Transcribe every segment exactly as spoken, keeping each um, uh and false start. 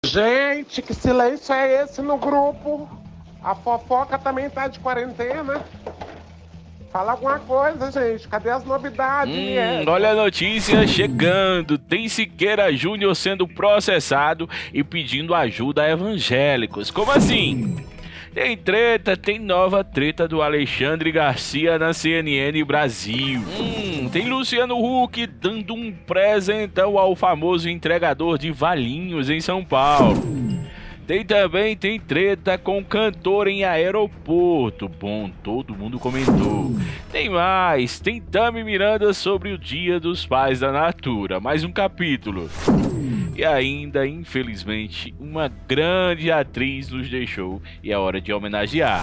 Gente, que silêncio é esse no grupo? A fofoca também tá de quarentena. Fala alguma coisa, gente. Cadê as novidades? Hum, olha a notícia chegando. Tem Siqueira Júnior sendo processado e pedindo ajuda a evangélicos. Como assim? Tem treta, tem nova treta do Alexandre Garcia na C N N Brasil. Hum, tem Luciano Huck dando um presentão ao famoso entregador de Valinhos em São Paulo. Tem também, tem treta com cantor em aeroporto. Bom, todo mundo comentou. Tem mais, tem Tami Miranda sobre o Dia dos Pais da Natura. Mais um capítulo. E ainda, infelizmente, uma grande atriz nos deixou e é hora de homenagear.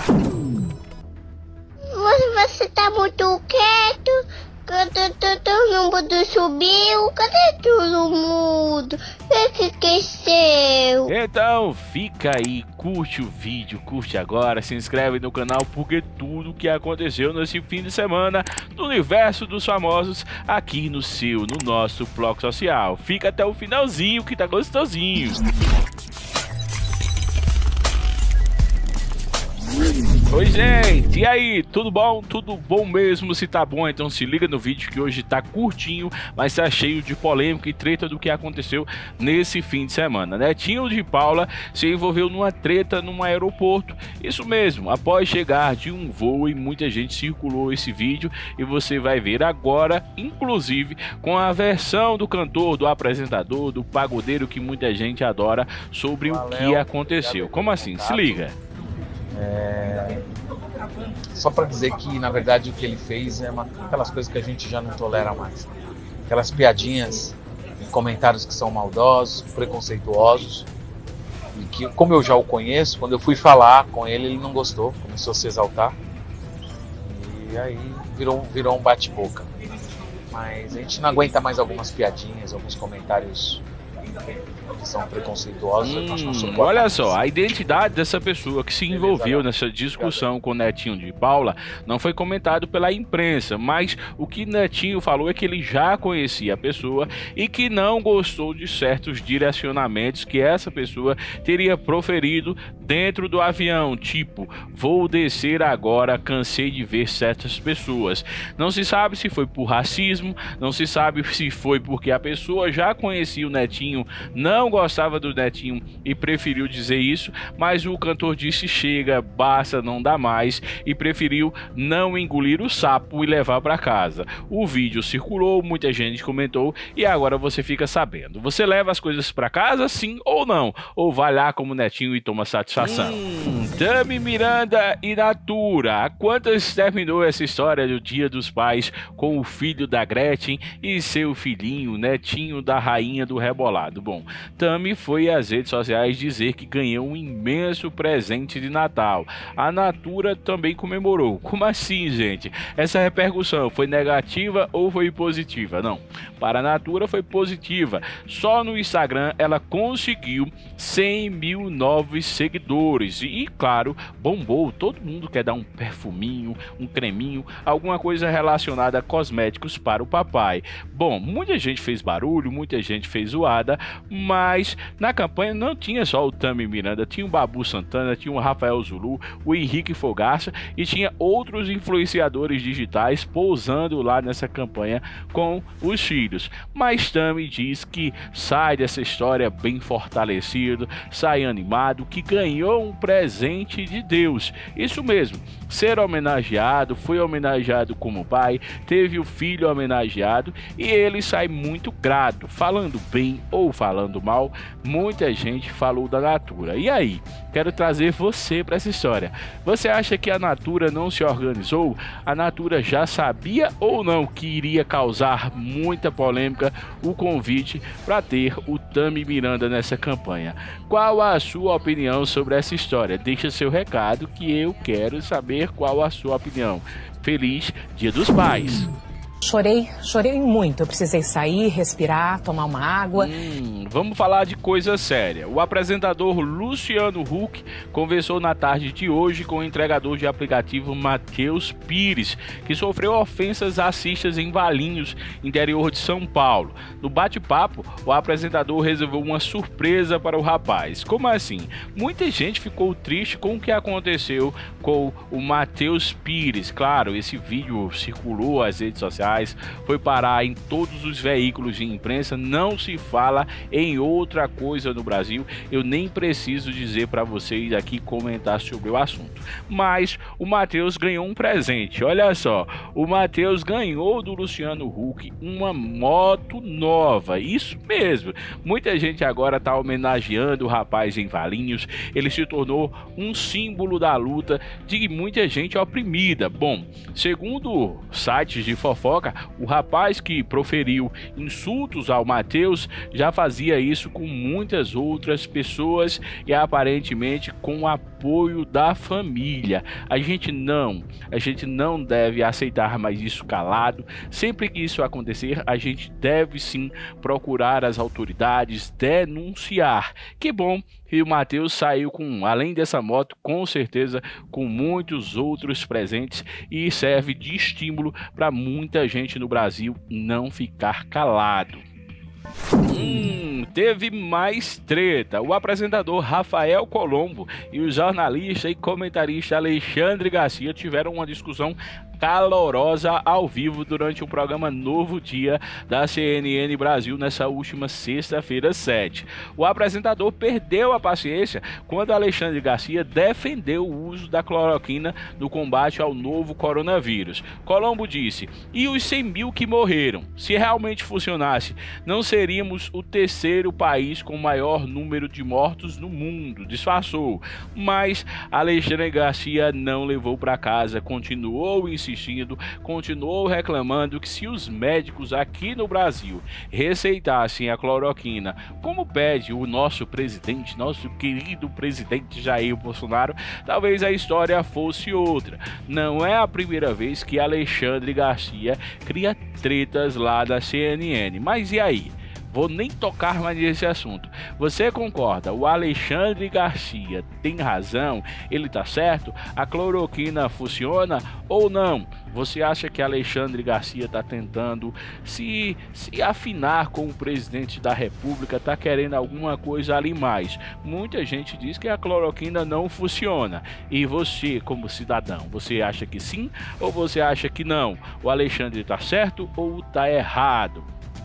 Você tá muito quieto. Cadê todo mundo subiu? Cadê todo mundo? O que esqueceu? Então fica aí, curte o vídeo, curte agora, se inscreve no canal porque tudo que aconteceu nesse fim de semana no universo dos famosos aqui no seu, no nosso blog social. Fica até o finalzinho que tá gostosinho. Oi, gente, e aí, tudo bom? Tudo bom mesmo? Se tá bom, então se liga no vídeo que hoje tá curtinho, mas tá cheio de polêmica e treta do que aconteceu nesse fim de semana. Netinho de Paula se envolveu numa treta num aeroporto, isso mesmo, após chegar de um voo, e muita gente circulou esse vídeo e você vai ver agora, inclusive com a versão do cantor, do apresentador, do pagodeiro que muita gente adora sobre Valeu, o que aconteceu. Como assim? Se liga. É... Só para dizer que na verdade o que ele fez é uma... aquelas coisas que a gente já não tolera mais, aquelas piadinhas, comentários que são maldosos, preconceituosos, e que, como eu já o conheço, quando eu fui falar com ele, ele não gostou, começou a se exaltar e aí virou, virou um bate-boca. Mas a gente não aguenta mais algumas piadinhas, alguns comentários que são preconceituosos. Hum, olha só, a identidade dessa pessoa que se envolveu nessa discussão com o Netinho de Paula não foi comentado pela imprensa, mas o que Netinho falou é que ele já conhecia a pessoa e que não gostou de certos direcionamentos que essa pessoa teria proferido dentro do avião, tipo, vou descer agora, cansei de ver certas pessoas. Não se sabe se foi por racismo, não se sabe se foi porque a pessoa já conhecia o Netinho, não gostava do Netinho e preferiu dizer isso, mas o cantor disse chega, basta, não dá mais, e preferiu não engolir o sapo e levar para casa. O vídeo circulou, muita gente comentou e agora você fica sabendo. Você leva as coisas para casa, sim ou não? Ou vai lá como Netinho e toma satisfação? Hum, Tami Miranda e Natura. Há quantas terminou essa história do Dia dos Pais com o filho da Gretchen e seu filhinho, netinho da rainha do rebolado? Bom, Tami foi às redes sociais dizer que ganhou um imenso presente de Natal. A Natura também comemorou. Como assim, gente? Essa repercussão foi negativa ou foi positiva? Não. Para a Natura foi positiva. Só no Instagram ela conseguiu cem mil novos seguidores. E, claro, bombou. Todo mundo quer dar um perfuminho, um creminho, alguma coisa relacionada a cosméticos para o papai. Bom, muita gente fez barulho, muita gente fez zoada, mas na campanha não tinha só o Tami Miranda, tinha o Babu Santana, tinha o Rafael Zulu, o Henrique Fogaça e tinha outros influenciadores digitais pousando lá nessa campanha com os filhos. Mas Tami diz que sai dessa história bem fortalecido, sai animado, que ganhou um presente de Deus. Isso mesmo, ser homenageado, foi homenageado como pai, teve o filho homenageado e ele sai muito grato, falando bem ou falando mal. Muita gente falou da Natura. E aí, quero trazer você para essa história. Você acha que a Natura não se organizou? A Natura já sabia ou não que iria causar muita polêmica o convite para ter o Tami Miranda nessa campanha? Qual a sua opinião sobre essa história? Deixa seu recado que eu quero saber qual a sua opinião. Feliz Dia dos Pais! Chorei, chorei muito. Eu precisei sair, respirar, tomar uma água. Hum, vamos falar de coisa séria. O apresentador Luciano Huck conversou na tarde de hoje com o entregador de aplicativo Matheus Pires, que sofreu ofensas racistas em Valinhos, interior de São Paulo. No bate-papo, o apresentador reservou uma surpresa para o rapaz. Como assim? Muita gente ficou triste com o que aconteceu com o Matheus Pires. Claro, esse vídeo circulou às redes sociais, foi parar em todos os veículos de imprensa, não se fala em outra coisa no Brasil. Eu nem preciso dizer para vocês aqui comentar sobre o assunto. Mas o Matheus ganhou um presente, olha só, o Matheus ganhou do Luciano Huck uma moto nova, isso mesmo. Muita gente agora está homenageando o rapaz em Valinhos, ele se tornou um símbolo da luta de muita gente oprimida. Bom, segundo sites de fofoca, o rapaz que proferiu insultos ao Matheus já fazia isso com muitas outras pessoas e aparentemente com o apoio da família. A gente não, a gente não deve aceitar mais isso calado. Sempre que isso acontecer, a gente deve sim procurar as autoridades, denunciar. Que bom que o Matheus saiu com, além dessa moto, com certeza com muitos outros presentes, e serve de estímulo para muita gente no Brasil não ficar calado. Hum, teve mais treta. O apresentador Rafael Colombo e o jornalista e comentarista Alexandre Garcia tiveram uma discussão calorosa ao vivo durante o programa Novo Dia da C N N Brasil nessa última sexta-feira sete. O apresentador perdeu a paciência quando Alexandre Garcia defendeu o uso da cloroquina no combate ao novo coronavírus. Colombo disse: e os cem mil que morreram? Se realmente funcionasse, não seríamos o terceiro país com maior número de mortos no mundo. Disfarçou. Mas Alexandre Garcia não levou para casa, continuou insistindo insistindo, continuou reclamando que se os médicos aqui no Brasil receitassem a cloroquina, como pede o nosso presidente, nosso querido presidente Jair Bolsonaro, talvez a história fosse outra. Não é a primeira vez que Alexandre Garcia cria tretas lá da C N N. Mas e aí? Vou nem tocar mais nesse assunto. Você concorda? O Alexandre Garcia tem razão? Ele tá certo? A cloroquina funciona ou não? Você acha que Alexandre Garcia está tentando se, se afinar com o presidente da República, está querendo alguma coisa ali mais? Muita gente diz que a cloroquina não funciona. E você, como cidadão, você acha que sim ou você acha que não? O Alexandre está certo ou está errado?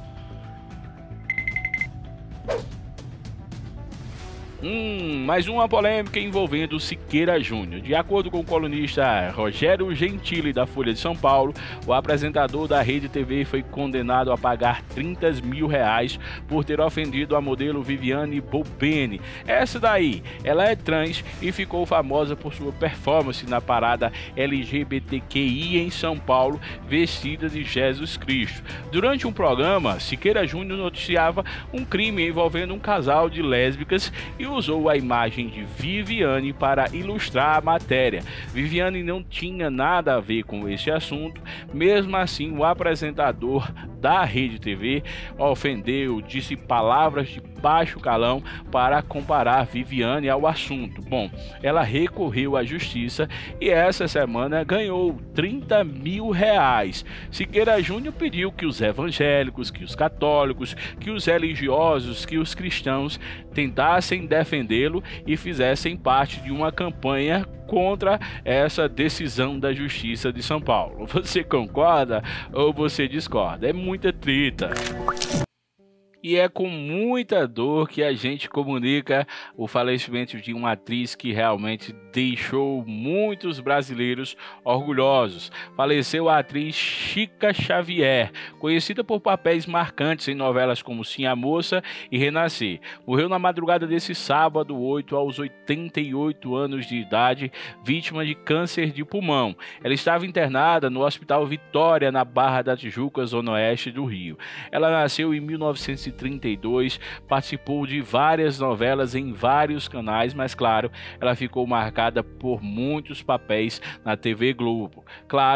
Hum, mais uma polêmica envolvendo Siqueira Júnior. De acordo com o colunista Rogério Gentili da Folha de São Paulo, o apresentador da Rede T V foi condenado a pagar trinta mil reais por ter ofendido a modelo Viviane Bobene. Essa daí, ela é trans e ficou famosa por sua performance na parada L G B T Q I em São Paulo, vestida de Jesus Cristo. Durante um programa, Siqueira Júnior noticiava um crime envolvendo um casal de lésbicas e usou a imagem de Viviane para ilustrar a matéria. Viviane não tinha nada a ver com esse assunto. Mesmo assim, o apresentador da Rede T V ofendeu, disse palavras de baixo calão para comparar Viviane ao assunto. Bom, ela recorreu à justiça e essa semana ganhou trinta mil reais. Siqueira Júnior pediu que os evangélicos, que os católicos, que os religiosos, que os cristãos tentassem defendê-lo e fizessem parte de uma campanha contra essa decisão da Justiça de São Paulo. Você concorda ou você discorda? É muita treta. E é com muita dor que a gente comunica o falecimento de uma atriz que realmente deixou muitos brasileiros orgulhosos. Faleceu a atriz Chica Xavier, conhecida por papéis marcantes em novelas como Sim a Moça e Renascer. Morreu na madrugada desse sábado, oito, aos oitenta e oito anos de idade, vítima de câncer de pulmão. Ela estava internada no Hospital Vitória, na Barra da Tijuca, zona oeste do Rio. Ela nasceu em mil novecentos e trinta e dois, participou de várias novelas em vários canais, mas claro, ela ficou marcada por muitos papéis na T V Globo. Claro que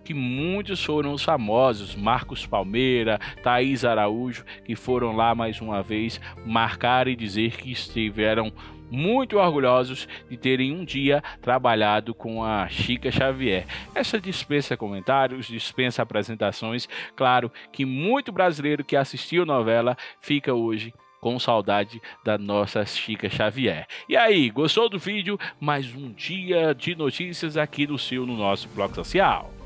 que muitos foram os famosos, Marcos Palmeira, Thaís Araújo, que foram lá mais uma vez marcar e dizer que estiveram muito orgulhosos de terem um dia trabalhado com a Chica Xavier. Essa dispensa comentários, dispensa apresentações. Claro que muito brasileiro que assistiu a novela fica hoje com saudade da nossa Chica Xavier. E aí, gostou do vídeo? Mais um dia de notícias aqui do seu, no nosso blog social.